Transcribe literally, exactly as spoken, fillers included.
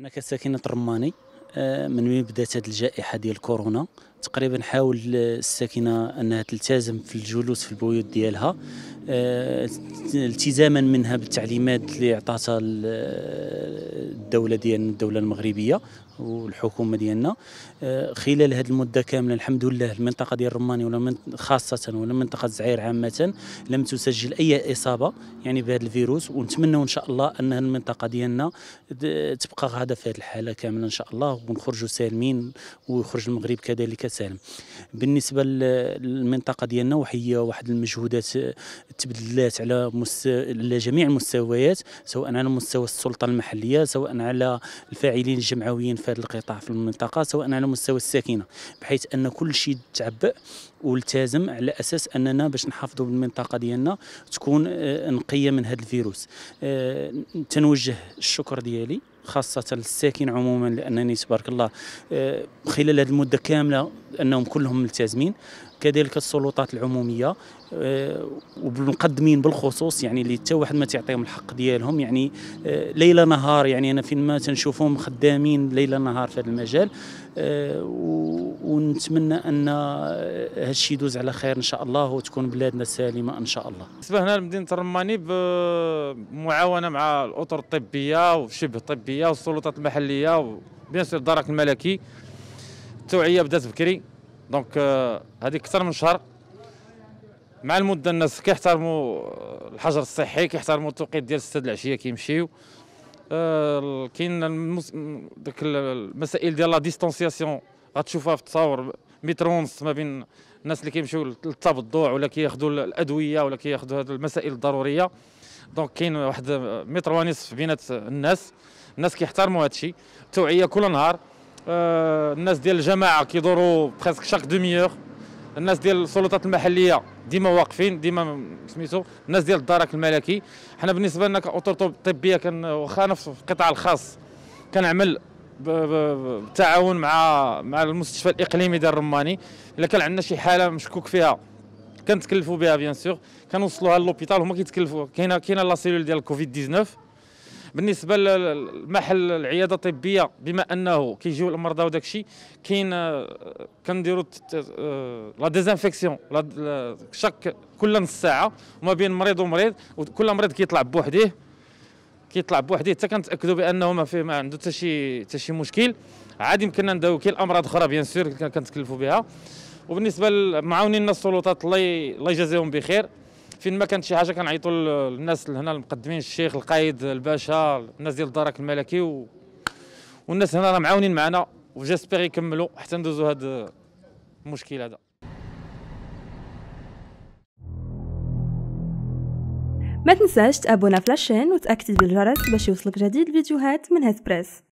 حنا كساكنة الرماني من وين بدات هذه الجائحة ديال كورونا تقريبا حاول الساكنة انها تلتزم في الجلوس في البيوت ديالها التزاما منها بالتعليمات اللي عطاتها الدولة ديالنا الدولة المغربية والحكومة ديالنا. خلال هذه المدة كاملة الحمد لله المنطقة ديال الرماني ولا خاصة ولا منطقة الزعير عامة لم تسجل أي إصابة يعني بهذا الفيروس، ونتمنى إن شاء الله أن المنطقة ديالنا تبقى غادة في هذه الحالة كاملة إن شاء الله ونخرجوا سالمين ويخرج المغرب كذلك سالم. بالنسبة للمنطقة ديالنا وهي واحد المجهودات تبذلات على مست... على جميع المستويات، سواء على مستوى السلطة المحلية سواء على الفاعلين الجمعويين في هذا القطاع في المنطقة سواء على مستوى الساكنة، بحيث أن كل شيء تعبأ والتزم على أساس أننا باش نحافظوا بالمنطقة ديالنا تكون نقية من هذا الفيروس. تنوجه الشكر ديالي خاصة للساكن عموما لأنني تبارك الله خلال هذه المدة كاملة أنهم كلهم ملتزمين، كذلك السلطات العمومية والمقدمين بالخصوص يعني اللي حتى واحد ما تعطيهم الحق ديالهم يعني ليل نهار، يعني أنا فين ما تنشوفهم خدامين ليل نهار في هذا المجال، ونتمنى أن هذا الشيء يدوز على خير إن شاء الله وتكون بلادنا سالمة إن شاء الله. بالنسبة هنا لمدينة الرماني بمعاونة مع الأطر الطبية وشبه الطبية والسلطات المحلية وبيان سور الدرك الملكي، التوعية بدات بكري دونك هذه أكثر من شهر. مع المدة الناس كيحترموا الحجر الصحي، كيحترموا التوقيت ديال ستة د العشية كيمشيو. أه كاين المس... داك المسائل ديال لا ديستونسياسيون غتشوفها في التصاور متر ونص ما بين الناس اللي كيمشيو للتبضع ولا كياخذوا الادويه ولا كياخذوا هذه المسائل الضروريه. دونك كاين واحد متر ونصف بينات الناس، الناس كيحترموا هذا الشيء. التوعيه كل نهار، أه الناس ديال الجماعه كيدوروا بريسك شاك دومي اور، الناس ديال السلطات المحليه ديما واقفين ديما سميتو، الناس ديال الدرك الملكي. حنا بالنسبه لنا كاطر طبيه كان واخا انا في القطاع الخاص كنعمل بالتعاون مع مع المستشفى الاقليمي ديال الرماني. الا كان عندنا شي حاله مشكوك فيها كنتكلفوا بها بيان سور، كنوصلوها للوبيتال هما كيتكلفوا. كاينه كاينه لا سيلول ديال الكوفيد تسعطاش. بالنسبه للمحل العياده الطبيه بما انه كيجيو المرضى وداك الشيء كاين كنديروا لا ديزانفيكسيون شاك كل نص ساعه وما بين مريض ومريض، وكل مريض كيطلع بوحديه كيطلع بوحديه حتى كنتاكدوا بانه ما فيه ما عنده حتى شي حتى شي مشكل. عادي يمكننا نداويو كاين الامراض اخرى بيان سور كنتكلفوا بها. وبالنسبه للمعاونين السلطات الله الله يجازيهم بخير، فين ما كانت شي حاجه كنعيطوا للناس هنا المقدمين، الشيخ القايد الباشا الناس ديال الدرك الملكي و... والناس هنا راه معاونين معنا وجيسبيغ يكملوا حتى ندوزوا هذا المشكل هذا. ما تنساش تابونا في لاشين وتاكد بالجرس باش يوصلك جديد الفيديوهات من هاد بريس.